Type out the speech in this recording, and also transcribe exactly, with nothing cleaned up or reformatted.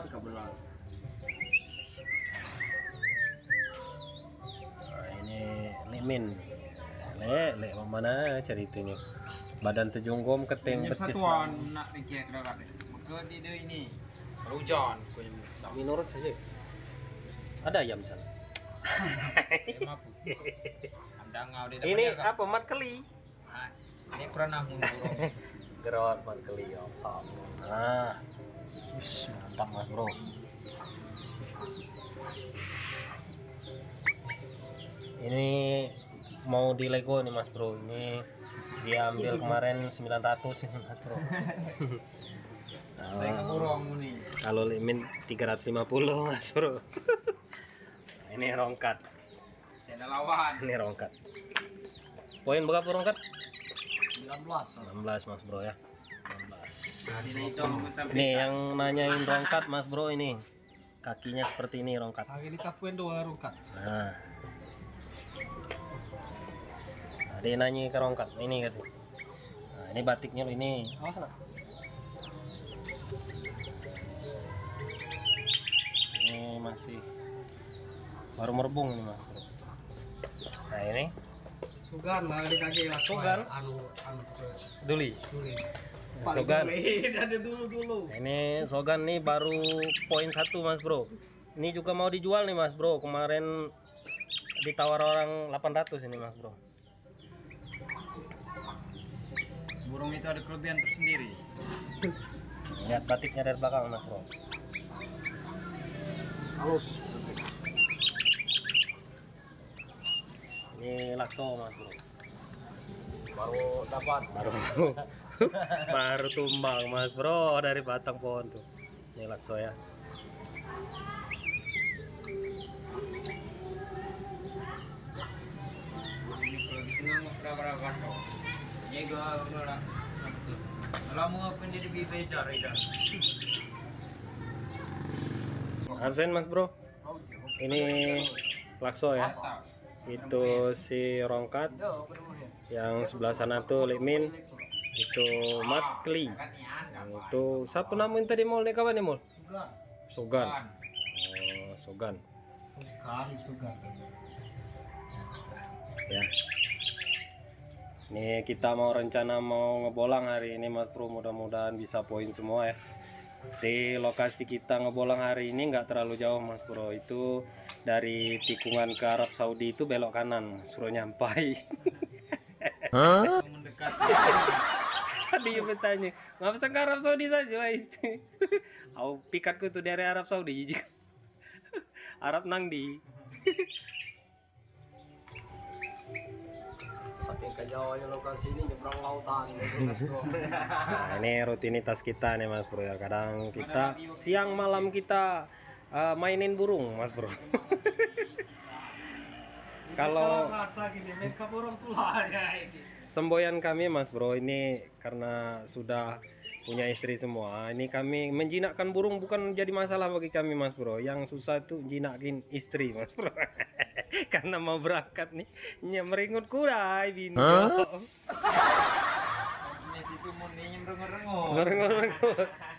kebelah. Nah, ini limin. Le, le mana ceritanya? Badan tejunggom keteng betis. Satuan nak dikira kira kira. Maka di dia ini hujan. Menurut saja. Ada ayam sana. Ini apa mat keli? Ini kurang namun Gerawat mat keli om sama. Nah, Ush, mantap mas bro. Ini mau di Lego nih mas bro. Ini dia ambil kemarin sembilan ratus ini mas bro. Saya kekurang nih. Kalau limin tiga ratus lima puluh mas bro. Ini rongkat. Tidak lawan. Ini rongkat. Poin berapa rongkat? sembilan belas. enam belas mas bro ya. enam belas. Ini Nih yang nanyain rongkat mas bro ini. Kakinya seperti ini rongkat. Saya ini kapuin dua rongkat. Nah. Nah, dia nanya ke rongkat ini gitu. Nah, ini batiknya ini. Awas nak. Ini masih baru merebung ini mas bro. Nah ini Sugan lah di kaki lah. Sugan. Anu anu Duli. Duli. Sogan. Ada dulu dulu. Ini Sogan nih baru poin satu mas bro. Ini juga mau dijual nih mas bro. Kemarin ditawar orang delapan ratus ini mas bro. Burung itu ada kelebihan tersendiri. Lihat batiknya dari belakang mas bro. Halus. Ini lakso mas bro. Baru dapat. Baru baru tumbang mas bro dari batang pohon tuh. Ini lakso ya. Absen mas bro. Ini lakso ya. Itu si rongkat. Yang sebelah sana tuh limin. Itu matkli. Itu siapa namanya tadi mall nih kawan nih mall? Sugan. Oh, Sugan. Sugan, sugan. Ya. Ini kita mau rencana mau ngebolang hari ini mas bro, mudah-mudahan bisa poin semua ya. Di lokasi kita ngebolang hari ini nggak terlalu jauh mas bro, itu dari tikungan ke Arab Saudi itu belok kanan, suruh nyampai. Huh? Mendekat. Dia bertanya, nggak bisa ke Arab Saudi saja itu. Aku pikatku tuh dari Arab Saudi. Arab nang di. Saking kejauhannya lokasi ini nyebrang lautan. Nah, ini rutinitas kita nih mas bro ya. Kadang kita siang malam kita uh, mainin burung mas bro. Kalau semboyan kami mas bro ini karena sudah punya istri semua, ini kami menjinakkan burung bukan jadi masalah bagi kami mas bro. Yang susah itu jinakin istri mas bro. Karena mau berangkat nih nyemeringut kuda bini. Huh? Ini situ mau merengut-rengut. Merengut-rengut.